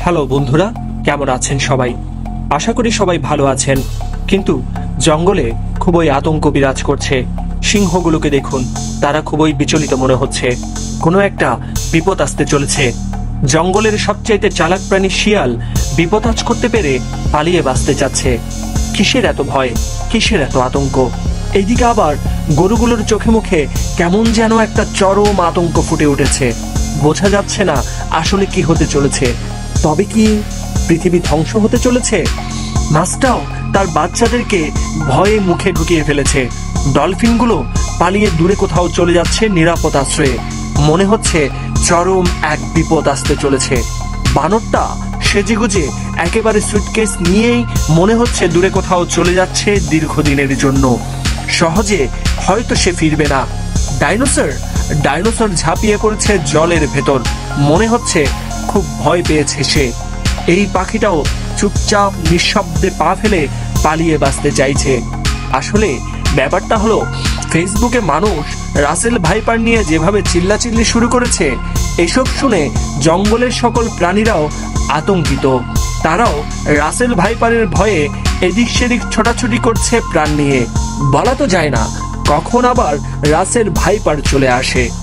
Hello বন্ধুরা, কেমন আছেন সবাই? আশা করি সবাই ভালো আছেন। কিন্তু জঙ্গলে খুবই আতঙ্ক বিরাজ করছে। সিংহগুলোকে দেখুন, তারা খুবই বিচলিত মনে হচ্ছে। কোনো একটা বিপদ আসতে চলেছে। জঙ্গলের সবচাইতে চালাক প্রাণী শিয়াল বিপদ আজ করতে পেরে পালিয়ে বাঁচতে চাচ্ছে। কিসের এত ভয়, কিসের এত আতঙ্ক? এইদিকে আবার গরুগুলোর চোখে মুখে কেমন যেন একটা চরম আতঙ্ক ফুটে উঠেছে। বোঝা যাচ্ছে না আসলে কি হতে চলেছে। তবে কি পৃথিবী ধ্বংস হতে চলেছে? মাছটাও তার বাচ্চাদেরকে ভয়ে মুখে ঢুকিয়ে ফেলেছে। ডলফিনগুলো পালিয়ে দূরে কোথাও চলে যাচ্ছে নিরাপদ আশ্রয়ে। মনে হচ্ছে চরম এক বিপদ আসতে চলেছে। বানরটা সেজেগুজে একেবারে সুটকেস নিয়েই মনে হচ্ছে দূরে কোথাও চলে যাচ্ছে দীর্ঘদিনের জন্য। সহজে হয়তো সে ফিরবে না। ডাইনোসর ঝাঁপিয়ে পড়েছে জলের ভেতর। মনে হচ্ছে খুব ভয় পেয়েছে সে। এই পাখিটাও চুপচাপ নিঃশব্দে পা ফেলে পালিয়ে বাঁচতে চাইছে। আসলে ব্যাপারটা হলো, ফেসবুকে মানুষ রাসেল ভাইপার নিয়ে যেভাবে চিল্লাচিল্লি শুরু করেছে, এসব শুনে জঙ্গলের সকল প্রাণীরাও আতঙ্কিত। তারাও রাসেল ভাইপারের ভয়ে এদিক সেদিক ছোটাছুটি করছে প্রাণ নিয়ে। বলা তো যায় না কখন আবার রাসেল ভাইপার চলে আসে।